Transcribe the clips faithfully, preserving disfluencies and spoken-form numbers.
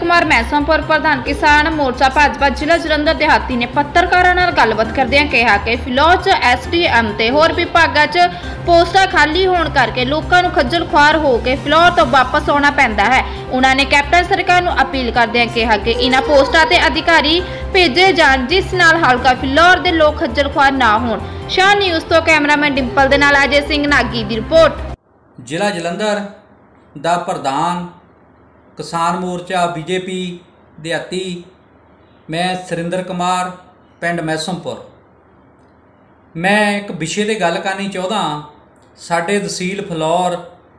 कुमार मैसोंपुर प्रधान किसान मोर्चा भाजपा जिला जलंधर देहाती ने पत्रकारां नाल गलबात करदिआं कहा कि फिलौर च एस डी एम ते होर विभागां च पोस्टां खाली होण करके लोकां नूं खज्जल खुआर हो के फिलौर तो वापस आउणा पैंदा है। उन्होंने कैप्टन सरकार नूं अपील करदिआं कहा कि इन्हां पोस्टां ते अधिकारी भेजे जाण जिस नाल हलका फिलौर दे लोक खज्जल खुआर ना होण। शाह न्यूज़ तो कैमरामैन डिंपल दे नाल अजय सिंह नागी दी रिपोर्ट। जिला जलंधर दा प्रधान किसान मोर्चा बीजेपी देहाती मैं सुरिंदर कुमार पिंड मैसोंपुर। मैं एक विषय ते गल करनी चाहता। साडे तहसील फिलौर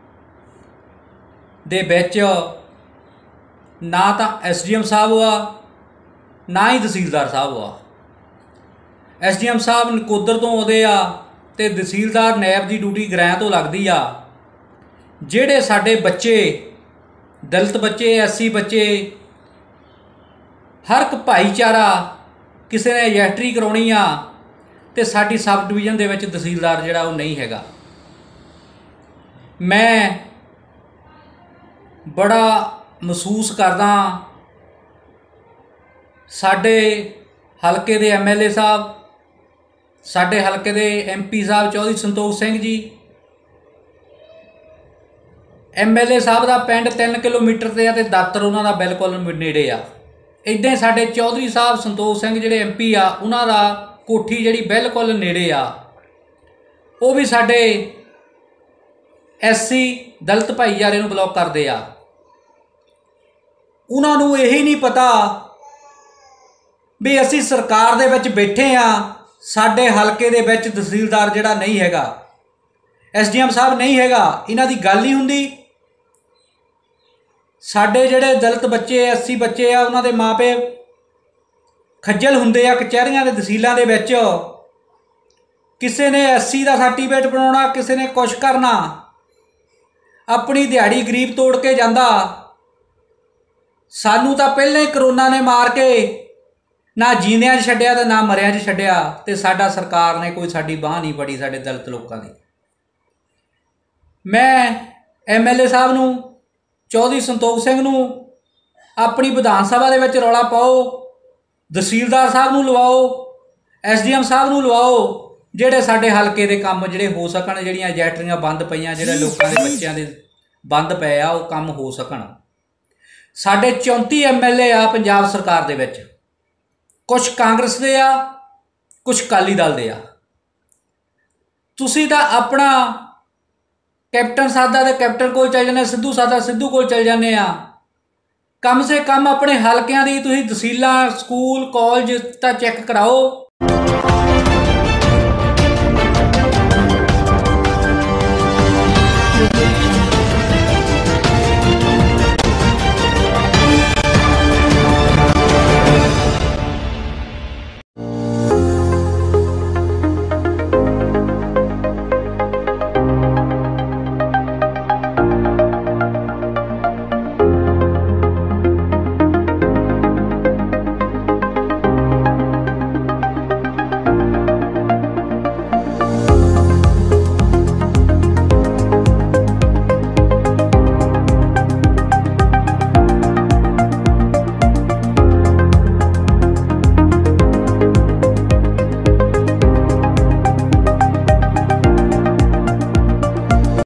दे विच ना तो एस डी एम साहब हुआ ना ही तहसीलदार साहब हुआ। एस डी एम साहब नकोदर तो आउंदे आ ते तहसीलदार नैब की ड्यूटी ग्रैं तो लगदी आ। ਜਿਹੜੇ ਸਾਡੇ ਬੱਚੇ दलित बच्चे एस सी बच्चे हर एक भाईचारा किसी ने रजिस्ट्री करवानी आ तो साडी सब डिवीजन दे विच तहसीलदार जिहड़ा वो नहीं हैगा। मैं बड़ा महसूस करदा साडे हलके दे एम एल ए साहब साडे हलके दे एम पी साहब Chaudhary Santokh Singh ji M L A साहब का पिंड तीन किलोमीटर से है दफ्तर उन्होंने बिल्कुल नेड़े आ। इदां साडे चौधरी साहब संतोख सिंह जिहड़े एम पी आ उन्हां दा कोठी जिहड़ी बिल्कुल नेड़े आ। वो भी साडे एस सी दलित भाईचारे नूं ब्लॉक करदे आ। उन्हां नूं यही नहीं पता भी असीं सरकार दे विच बैठे आ। साडे हलके दे विच तहसीलदार जिहड़ा नहीं हैगा, एस डी एम साहब नहीं हैगा, इन्हां दी गल नहीं हुंदी। साडे जिहड़े दलित बच्चे एस सी बच्चे आ उन्हां दे माँ पे खज्जल हुंदे आ कचहरियां दे तहसीलां दे विच। किसी ने एस सी का सर्टिफिकेट बनाउणा, किसी ने कुछ करना, अपनी दिहाड़ी गरीब तोड़ के जांदा। सानू तां पहले ही करोना ने मार के ना जींदियां च छड्डिया ते ना मरियां च छड्डिया ते साडा सरकार ने कोई साडी बांह नहीं फड़ी साडे दलित लोकां दी। मैं एम एल ए साहब नूं चौधरी संतोख सिंह नूं अपनी विधान सभा दे विच रौला पाओ, तहसीलदार साहब नूं लवाओ, एस डी एम साहब नूं लवाओ, जिहड़े साडे हलके दे काम जिहड़े हो सकण, जिहड़ियां रजिस्ट्रियां बंद पईयां, जिहड़े लोकां दे बच्चिआं दे बंद पए आ वो काम हो सकण। साडे चौंती एम एल ए आ पंजाब सरकार दे विच, कुछ कांग्रेस दे आ कुछ अकाली दल दे आ। तुसीं तां अपना कैप्टन सादा तो कैप्टन कोल चल जाने, सिद्धू सादा सिद्धू कोल चल जाने आ। कम से कम अपने हलकियां दी तुसीं तहसीलां स्कूल कॉलेज तां चैक कराओ।